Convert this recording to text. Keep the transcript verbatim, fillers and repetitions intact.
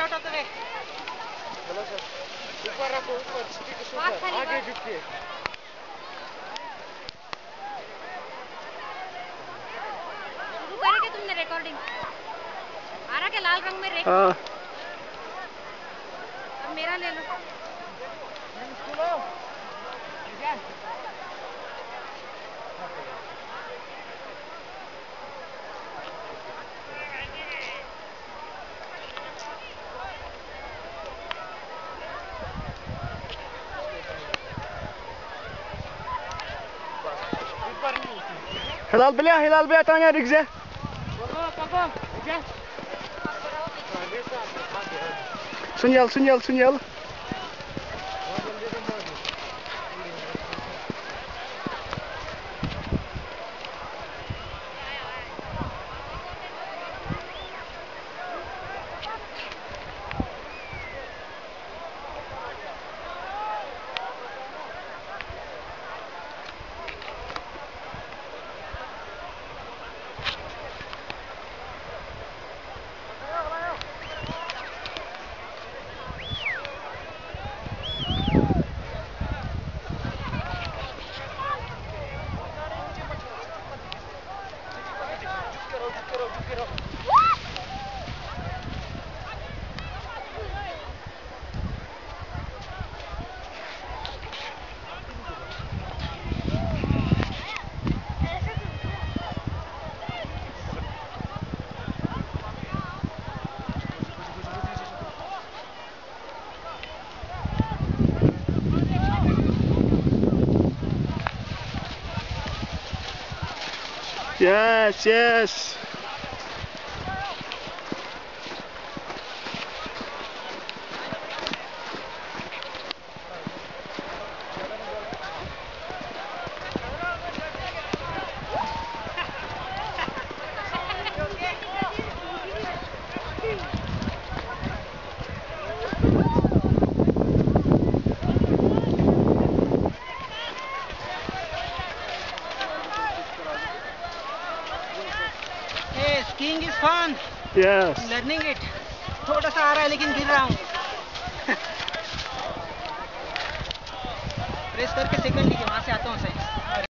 out of the way. चलो sir, ऊपर रखो, ऊपर स्टिक से ऊपर, आगे झुक के। शुरू करेंगे तुमने रिकॉर्डिंग? आ रहा क्या लाल रंग में रेक? हाँ। अब मेरा ले लो। Hilal bile, Hilal bile tanya rikze. Sunyal, sunyal, sunyal. Yes, yes. Hey, skiing is fun. Yes. I'm learning it. थोड़ा सा आ रहा है लेकिन गिर रहा हूँ. प्रेस करके सेकंड लीजिए, वहाँ से आता हूँ सही.